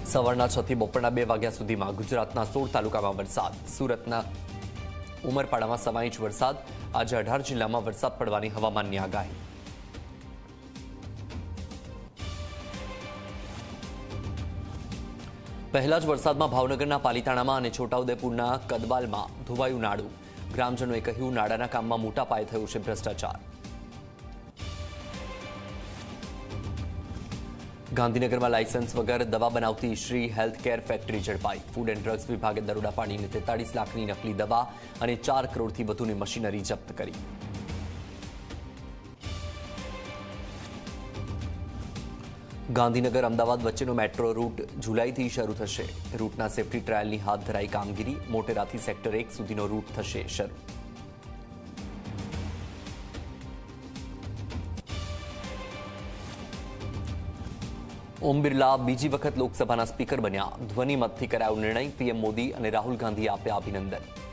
સવારના 6 થી બપોરના 2 વાગ્યા સુધીમાં ગુજરાતના 16 તાલુકામાં વરસાદ. સુરતના ઉમરપાડામાં 1.25 ઇંચ વરસાદ. આજે 18 જિલ્લામાં વરસાદ પડવાની હવામાનની આગાહી. પહેલા જ વરસાદમાં ભાવનગરના પાલીતાણામાં અને છોટાઉદેપુરના કદબાલમાં ધોવાયું નાડું. ગ્રામજનોએ કહ્યું, નાડાના કામમાં મોટા પાયે થયું છે ભ્રષ્ટાચાર. ગાંધીનગરમાં લાયસન્સ વગર દવા બનાવતી શ્રી હેલ્થકેર ફેક્ટરી ઝડપાઈ. ફૂડ એન્ડ ડ્રગ્સ વિભાગે દરોડા પાડીને 43 લાખની નકલી દવા અને 4 કરોડથી વધુની મશીનરી જપ્ત કરી. ગાંધીનગર અમદાવાદ વચ્ચેનો મેટ્રો રૂટ જુલાઈથી શરૂ થશે. રૂટના સેફટી ટ્રાયલની હાથ ધરાઈ કામગીરી. મોટેરાથી સેક્ટર 1 સુધીનો રૂટ થશે શરૂ. ઓમ બિરલા બીજી વખત લોકસભાના સ્પીકર બન્યા. ધ્વનિમતથી કરાયો નિર્ણય. પીએમ મોદી અને રાહુલ ગાંધીએ આપ્યા અભિનંદન.